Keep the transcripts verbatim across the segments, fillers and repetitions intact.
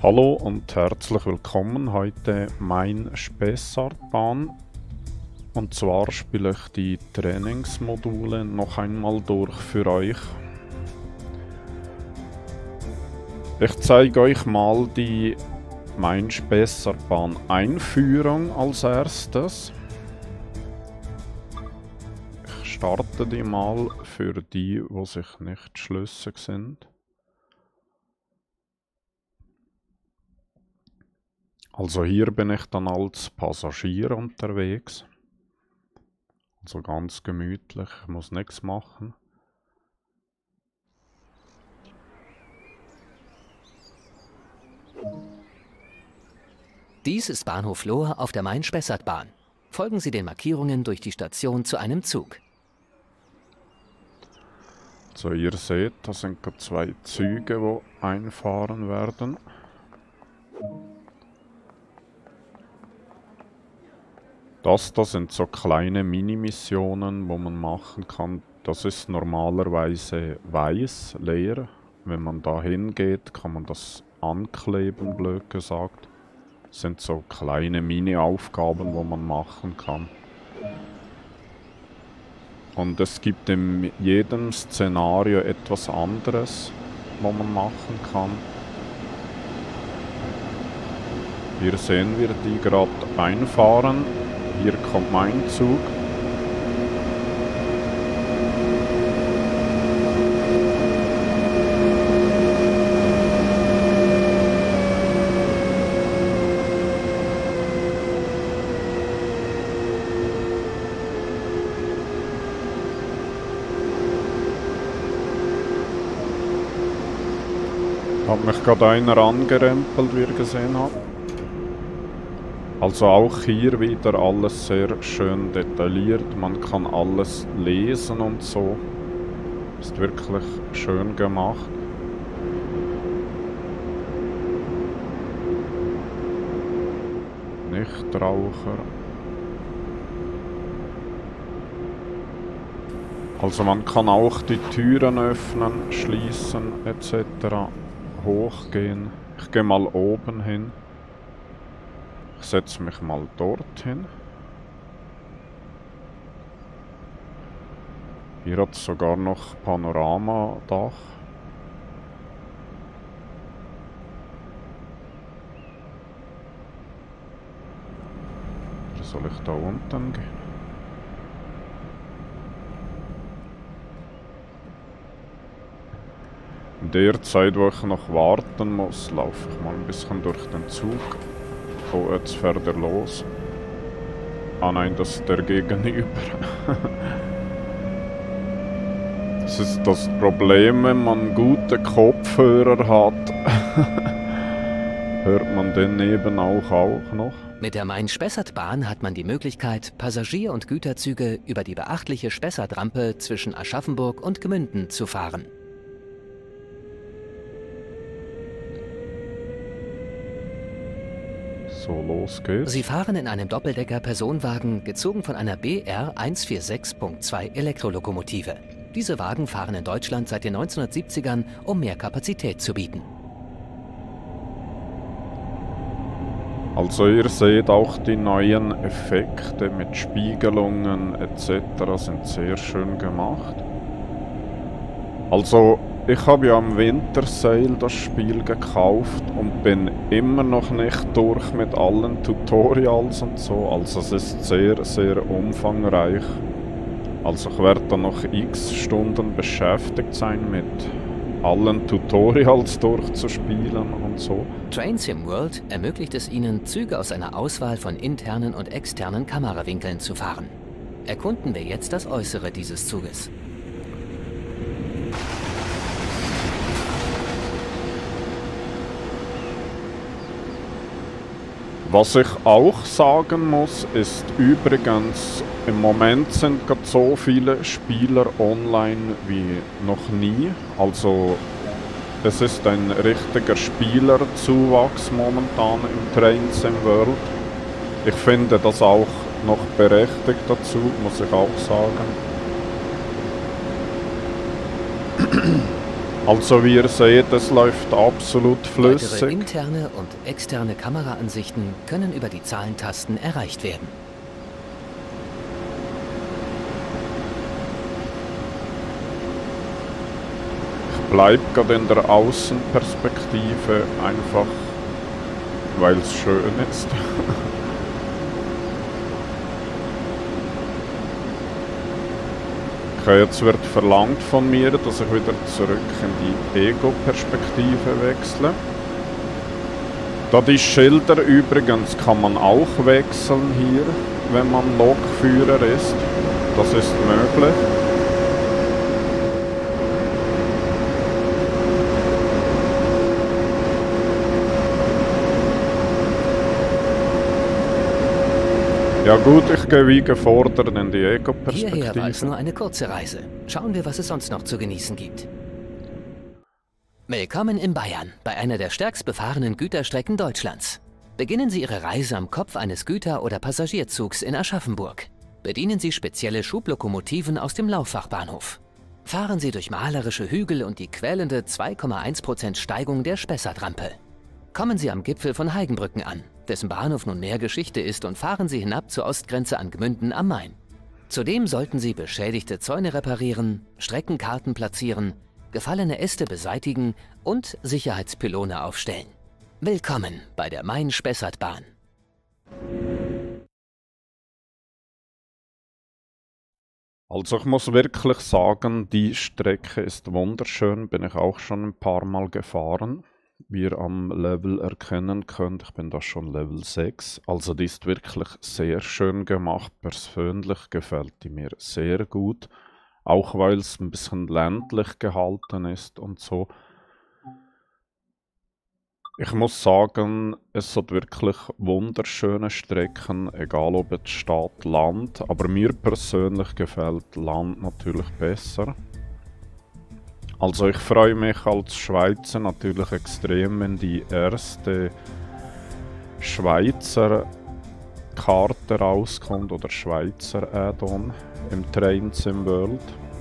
Hallo und herzlich willkommen, heute Main Spessartbahn. Und zwar spiele ich die Trainingsmodule noch einmal durch für euch. Ich zeige euch mal die Main Spessartbahn Einführung als erstes. Ich starte die mal für die, die sich nicht schlüssig sind. Also hier bin ich dann als Passagier unterwegs. Also ganz gemütlich, ich muss nichts machen. Dies ist Bahnhof Lohr auf der Main-Spessart-Bahn. Folgen Sie den Markierungen durch die Station zu einem Zug. So, ihr seht, da sind gerade zwei Züge, die einfahren werden. Das, das sind so kleine Mini-Missionen, wo man machen kann. Das ist normalerweise weiß, leer. Wenn man da hingeht, kann man das ankleben, blöd gesagt. Das sind so kleine Mini-Aufgaben, wo man machen kann. Und es gibt in jedem Szenario etwas anderes, was man machen kann. Hier sehen wir die gerade einfahren. Hier kommt mein Zug. Da hat mich gerade einer angerempelt, wie ihr gesehen habt. Also auch hier wieder alles sehr schön detailliert, man kann alles lesen und so. Ist wirklich schön gemacht. Nichtraucher. Also man kann auch die Türen öffnen, schließen et cetera. Hochgehen. Ich gehe mal oben hin. Ich setze mich mal dorthin. Hier hat es sogar noch Panoramadach. Oder soll ich da unten gehen? In der Zeit, wo ich noch warten muss, laufe ich mal ein bisschen durch den Zug. Oh, jetzt fährt er los. Ah nein, das ist der Gegenüber. Das ist das Problem, wenn man gute Kopfhörer hat. Hört man den eben auch, auch noch. Mit der Main-Spessart-Bahn hat man die Möglichkeit, Passagier- und Güterzüge über die beachtliche Spessart-Rampe zwischen Aschaffenburg und Gmünden zu fahren. So, los geht's. Sie fahren in einem Doppeldecker-Personenwagen, gezogen von einer B R hundertvierundsechzig Punkt zwei Elektrolokomotive. Diese Wagen fahren in Deutschland seit den neunzehnhundertsiebzigern, um mehr Kapazität zu bieten. Also ihr seht auch die neuen Effekte mit Spiegelungen et cetera sind sehr schön gemacht. Also ich habe ja am Winter Sale das Spiel gekauft und bin immer noch nicht durch mit allen Tutorials und so. Also es ist sehr, sehr umfangreich. Also ich werde da noch x Stunden beschäftigt sein mit allen Tutorials durchzuspielen und so. Train Sim World ermöglicht es Ihnen, Züge aus einer Auswahl von internen und externen Kamerawinkeln zu fahren. Erkunden wir jetzt das Äußere dieses Zuges. Was ich auch sagen muss, ist übrigens, im Moment sind gerade so viele Spieler online wie noch nie. Also es ist ein richtiger Spielerzuwachs momentan im Train Sim World. Ich finde das auch noch berechtigt dazu, muss ich auch sagen. Also wie ihr seht, es läuft absolut flüssig. Weitere interne und externe Kameraansichten können über die Zahlentasten erreicht werden. Ich bleibe gerade in der Außenperspektive, einfach weil es schön ist. Okay, jetzt wird verlangt von mir, dass ich wieder zurück in die Ego-Perspektive wechsle. Da die Schilder übrigens kann man auch wechseln hier, wenn man Lokführer ist. Das ist möglich. Ja gut, ich gehe wie gefordert in die Ego-Perspektive. Hierher war es nur eine kurze Reise. Schauen wir, was es sonst noch zu genießen gibt. Willkommen in Bayern, bei einer der stärkst befahrenen Güterstrecken Deutschlands. Beginnen Sie Ihre Reise am Kopf eines Güter- oder Passagierzugs in Aschaffenburg. Bedienen Sie spezielle Schublokomotiven aus dem Lauffachbahnhof. Fahren Sie durch malerische Hügel und die quälende zwei Komma eins Prozent Steigung der Spessartrampe. Kommen Sie am Gipfel von Heigenbrücken an, dessen Bahnhof nun mehr Geschichte ist, und fahren Sie hinab zur Ostgrenze an Gmünden am Main. Zudem sollten Sie beschädigte Zäune reparieren, Streckenkarten platzieren, gefallene Äste beseitigen und Sicherheitspylone aufstellen. Willkommen bei der Main-Spessart-Bahn. Also ich muss wirklich sagen, die Strecke ist wunderschön, bin ich auch schon ein paar Mal gefahren. Wie ihr am Level erkennen könnt, ich bin da schon Level sechs, also die ist wirklich sehr schön gemacht, persönlich gefällt die mir sehr gut, auch weil es ein bisschen ländlich gehalten ist und so. Ich muss sagen, es hat wirklich wunderschöne Strecken, egal ob jetzt Stadt, Land, aber mir persönlich gefällt Land natürlich besser. Also ich freue mich als Schweizer natürlich extrem, wenn die erste Schweizer Karte rauskommt oder Schweizer Add-on im Train Sim World.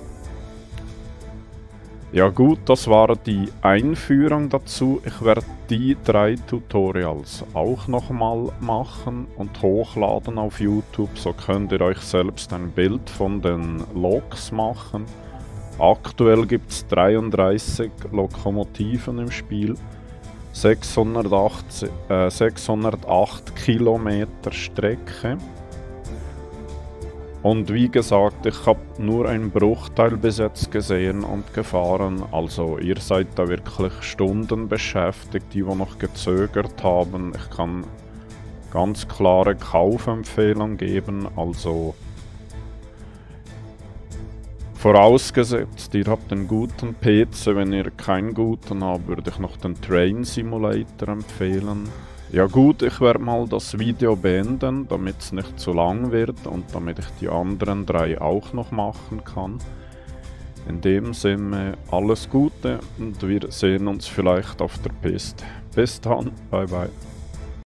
Ja gut, das war die Einführung dazu. Ich werde die drei Tutorials auch nochmal machen und hochladen auf YouTube. So könnt ihr euch selbst ein Bild von den Loks machen. Aktuell gibt es dreiunddreißig Lokomotiven im Spiel, sechshundertacht, äh, sechshundertacht Kilometer Strecke. Und wie gesagt, ich habe nur einen Bruchteil bis jetzt gesehen und gefahren, also ihr seid da wirklich Stunden beschäftigt, die, die noch gezögert haben. Ich kann ganz klare Kaufempfehlung geben, also vorausgesetzt, ihr habt einen guten P C, wenn ihr keinen guten habt, würde ich noch den Train Simulator empfehlen. Ja gut, ich werde mal das Video beenden, damit es nicht zu lang wird und damit ich die anderen drei auch noch machen kann. In dem Sinne, alles Gute und wir sehen uns vielleicht auf der Piste. Bis dann, bye bye.